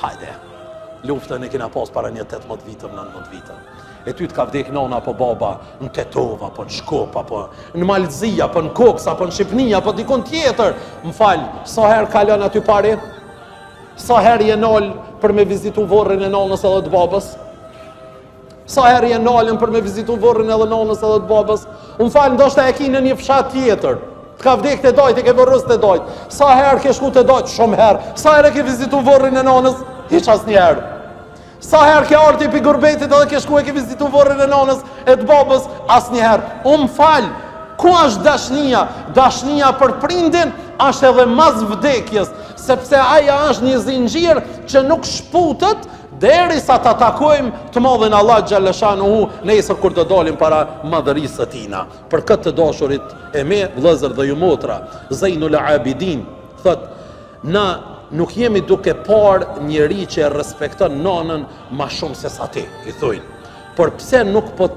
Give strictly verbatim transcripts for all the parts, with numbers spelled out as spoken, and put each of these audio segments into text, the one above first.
hajde, luftën e kina pas para një tetëmbëdhjetë vitëm, nëntëmbëdhjetë vitëm. E ty të ka vdek nona apo baba në Tetova, apo në Shkop, apo në Malëzia, apo në Koks, apo në Shqipni, apo dikon tjetër. Më falë, sa herë kalon aty pari? Sa herë je nol për me vizitu vorrin e nonës edhe të babës? Sa herë je nolën për me vizitu vorrin edhe nonës edhe të babës? Më falë, ndoshta e ki në një fshat tjetër. Të ka vdek të dojt, e ke vërrës të dojt. Sa herë ke shku të dojt? Shumë herë. Sa herë ke vizitu vorrin e nonës? Hiq as një herë. Sa herë ke arti pi gurbetit edhe ke shku e ke vizitu vorrin e nonës e të babës? As një herë. Unë falë, ku është dashnia? Dashnia për prindin është edhe mas vdekjes, sepse aja është një zinxhir që nuk shputet deri sa ta takojmë të madhin Allah Gjallëshanuhu nesër kur të dalim para madhërisë së tina. Për këtë të dashurit e me, vëllezër dhe ju motra, Zejnul Abidin, thot, na nuk jemi duke par njeri që e respekton nanën ma shumë se sa ti, i thujnë. Por pse nuk po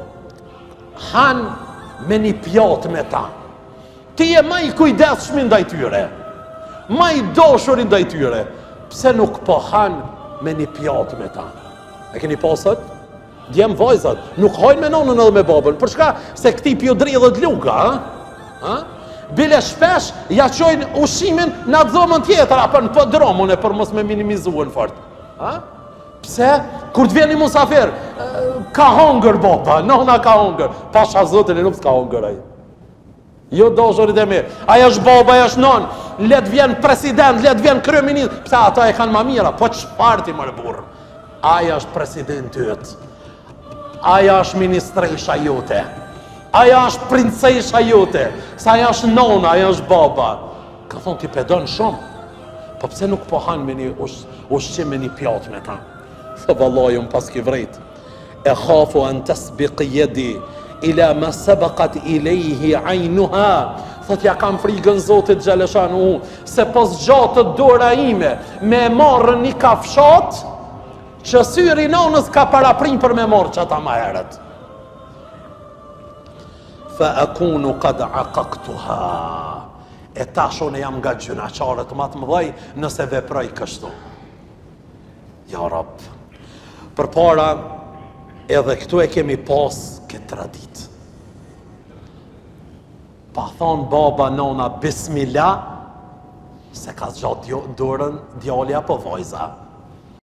han me një pjatë me ta? Ti e ma i kujdesshëm ndaj tyre, ma i dashurin ndaj tyre. Pse nuk po han me një pjatë me ta? E keni pasët? Djem vajzat, nuk hajnë me nanën edhe me babën. Për shka? Se këti pjodri dhe t'luka, ha? Bile shpesh, ja qojnë ushimin në atë dhomën tjetër, apo në pëdromën e për mos me minimizuën fort. Ha? Pse? Kur të vjen një musafir, ka hongër baba, nona ka hongër. Pasha zotën e nuk s'ka hongër aj. Jo dashurit e mirë. Aja është baba, aja është non. Let vjen president, let vjen kryeminist. Pse ata e kanë ma mira? Po çfarë ti më burr? Aja është president yt. Aja është ministresha jote. Aja është princesha jote. Sa aja është nona, aja është baba. Ka thonë ti pedon shumë. Po pse nuk po han me një ushqim me një pjatë me ta? Thë vallaj unë pas ki vrejt. E khafu an tasbiqi yadi ila ma sabaqat ilayhi aynuha. Thot ja kam frikën Zotit Gjallëshanuhu se pos gjatët dora ime me marrë një kafshat që syri nonës ka paraprin për me marrë që ata ma herët. Fa akunu qad aqaqtuha. E tashon e jam nga gjunaqarët më të mëdhej nëse veproj kështu. Ja Rab, për para edhe këtu e kemi pas këtë tradit. Pa thonë baba, nona, bismillah, se ka zgjat dorën djalja po vajza.